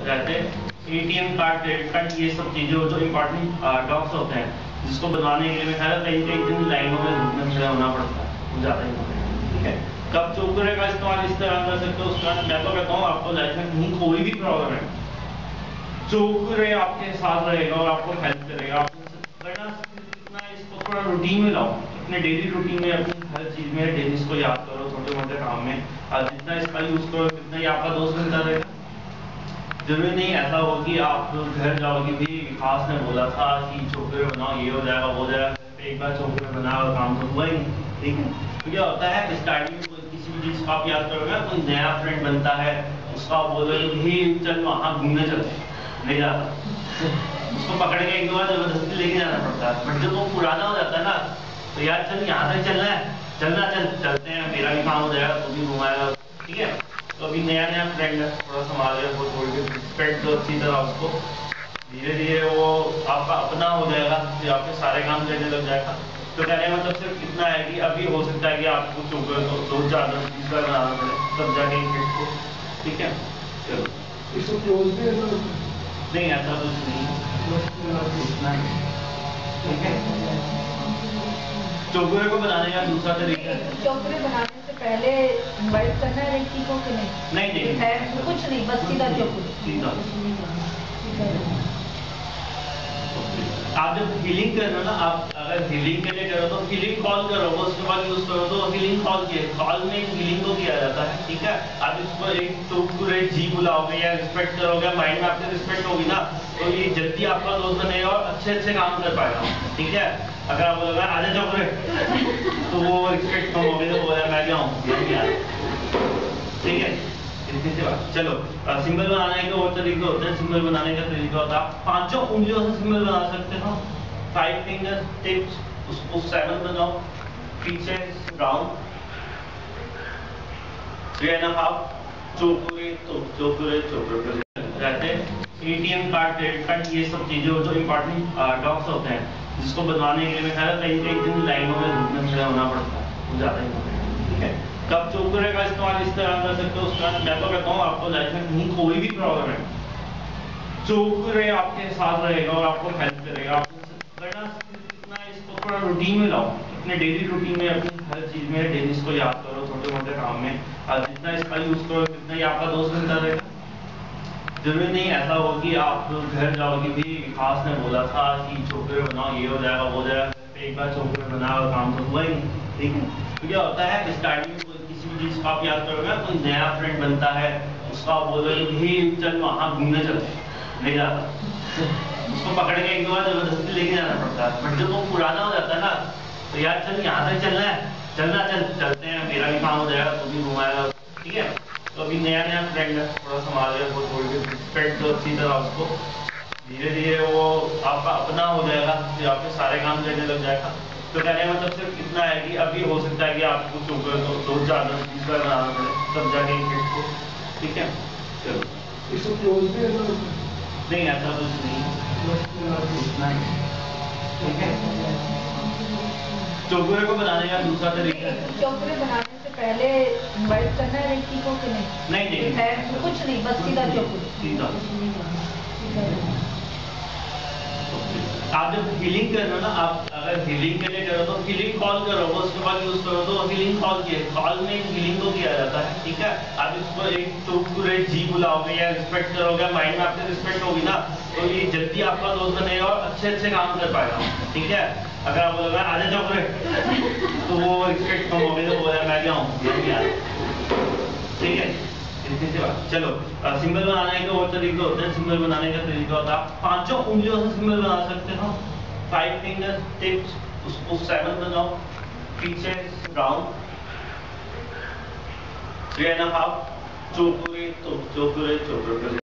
रहते हैं, ATM card, credit card, ये सब चीजें जो इम्पोर्टेंट डॉक्यूमेंट्स होते हैं, जिसको बनवाने के लिए मैं ख्याल कई कई दिन लाइनों में घूमने खड़ा होना पड़ता है, ज़्यादा ही, ठीक है। कब चौकरे का इस्तेमाल इस तरह कर सकते हो, उसका मैं तो कहता हूँ आपको लाइफ में कहीं कोई भी प्रॉब्लम है, चौकरे आपके साथ रहेगा और आपको हेल्प करेगा। वरना इसको थोड़ा रूटीन में लाओ, अपने डेली रूटीन में, अपनी हर चीज में डेली इसको याद करो, छोटे मोटे काम में जितना इसका यूज करो जितना ही आपका दोस्त बनता रहेगा। जरूरी नहीं ऐसा हो कि आप घर जाओगे भी खास ने बोला था कि चौकरे बनाओ, ये हो जाएगा वो हो जाएगा, एक बार चौकरे बना और काम तो हुआ ही नहीं, ठीक है। तो क्या होता है, स्टार्टिंग में किसी भी चीज को आप याद करोगे, कोई नया फ्रेंड बनता है, उसका बोलोगे भी चल वहां घूमने चलते, नहीं जाता, उसको पकड़ के एक दो बार जबरदस्ती लेके जाना पड़ता है। बट जब वो पुराना हो जाता है ना, तो यार चल यहाँ से चलना है, चलना चल चलते हैं, मेरा भी काम हो जाएगा, तू भी घुमाएगा, ठीक है। तो अभी नया नया फ्रेंड है, थोड़ा संभाल के वो थोड़ी रिस्पेक्ट दो अच्छी तरह उसको, धीरे धीरे वो आपका अपना हो जाएगा, फिर आपके सारे काम करने लग जाएगा। तो कहने का मतलब सिर्फ इतना है कि अभी हो सकता है कि आपको चौकर को 2-4-10-20 बार बनाना पड़े, तब जाके एक को, ठीक है। चलो इसको क्लोज भी है तो नहीं, ऐसा कुछ नहीं, ठीक है। चौकरे को बनाने का दूसरा तरीका है, चौकरे बनाने से पहले इनवाइट करना है लड़की को कि नहीं? नहीं कुछ नहीं, बस सीधा चौकरे, सीधा। आप जब हीलिंग कर रहे हो ना, आप अगर हीलिंग के लिए करो तो हीलिंग कॉल करो, उसके बाद यूज करो तो हीलिंग कॉल किए, कॉल में हीलिंग को किया जाता है, ठीक है। आप इसको एक चौकरे जी बुलाओगे या रिस्पेक्ट करोगे, माइंड में आपकी रिस्पेक्ट होगी ना, तो ये जल्दी आपका दोस्त बनेगा और अच्छे अच्छे काम कर पाएगा, ठीक है। अगर आप बोलोगे आजा चौकरे, तो वो रिस्पेक्ट कम होगी, तो बोला मैं क्या हूँ, ठीक है। चलो सिंबल बनाने के और तरीके होते हैं। सिंबल बनाने का तरीका होता है, 5 उंगलियों से सिंबल बना सकते हो, 5 फिंगर टिप्स, उसको 7 बनाओ, पीछे राउंड, 3.5 चौकोरे, तो चौकोरे रहते हैं, एटीएम कार्ड, क्रेडिट कार्ड, ये सब चीजें जो इम्पोर्टेंट डॉक्यूमेंट्स होते हैं, जिसको बनवाने के लिए मैं ख्याल कई कई दिन लाइनों में घूमने खड़ा होना पड़ता है, ज़्यादा ही, ठीक है। कब चौकरे का इस्तेमाल इस तरह कर सकते हो, उसका मैं तो कहता हूँ आपको लाइफ में कहीं कोई भी प्रॉब्लम है, चौकरे आपके साथ रहेगा और आपको हेल्प करेगा। वरना इसको थोड़ा रूटीन में लाओ, अपने डेली रूटीन में, अपनी हर चीज में डेली इसको याद करो, छोटे मोटे काम में जितना इसका यूज करो जितना ही आपका दोस्त बनता रहेगा। जरूरी नहीं ऐसा हो कि आप घर जाओगे भी खास ने बोला था कि चौकरे बनाओ, ये हो जाएगा वो हो जाएगा, एक बार चौकरे बना और काम तो हुआ ही नहीं, ठीक है। तो क्या होता है, स्टार्टिंग में किसी भी चीज को आप याद करोगे, कोई नया फ्रेंड बनता है, उसका बोलोगे भी चल वहां घूमने चलते, नहीं जाता, उसको पकड़ के एक दो बार जबरदस्ती लेके जाना पड़ता है। बट जब वो पुराना हो जाता है ना, तो यार चल यहाँ से चलना है, चलना चल चलते हैं, मेरा भी काम हो जाएगा, तू भी घुमाएगा, ठीक है। तो अभी नया नया फ्रेंड है, थोड़ा संभाल के वो थोड़ी रिस्पेक्ट दो अच्छी तरह उसको, धीरे धीरे वो आपका अपना हो जाएगा, फिर आपके सारे काम करने लग जाएगा। तो कहने का मतलब सिर्फ इतना है कि अभी हो सकता है कि आपको चौकर को 2-4-10-20 बार बनाना पड़े, तब जाके एक को, ठीक है। चलो इसको क्लोज भी है तो नहीं, ऐसा कुछ नहीं, ठीक है। चौकरे को बनाने का दूसरा तरीका है, चौकरे बनाने से पहले इनवाइट करना है लड़की को कि नहीं? नहीं कुछ नहीं, बस सीधा चौकरे, सीधा। आप जब हीलिंग कर रहे हो ना, आप अगर हीलिंग के लिए करो तो हीलिंग कॉल करो, उसके बाद यूज करो तो हीलिंग कॉल किए, कॉल में हीलिंग को किया जाता है, ठीक है। आप इसको एक चौकरे जी बुलाओगे या रिस्पेक्ट करोगे, माइंड में आपकी रिस्पेक्ट होगी ना, तो ये जल्दी आपका दोस्त बनेगा और अच्छे अच्छे काम कर पाएगा, ठीक है। अगर आप बोलोगे आजा चौकरे, तो वो रिस्पेक्ट कम होगी, तो बोला मैं क्या हूँ, ठीक है। चलो सिंबल बनाने के और तरीके होते हैं। सिंबल बनाने का तरीका होता है, 5 उंगलियों से सिंबल बना सकते हो, 5 फिंगर टिप्स, उसको 7 बनाओ, पीछे राउंड, 3.5 चौकोरे, तो चौकोरे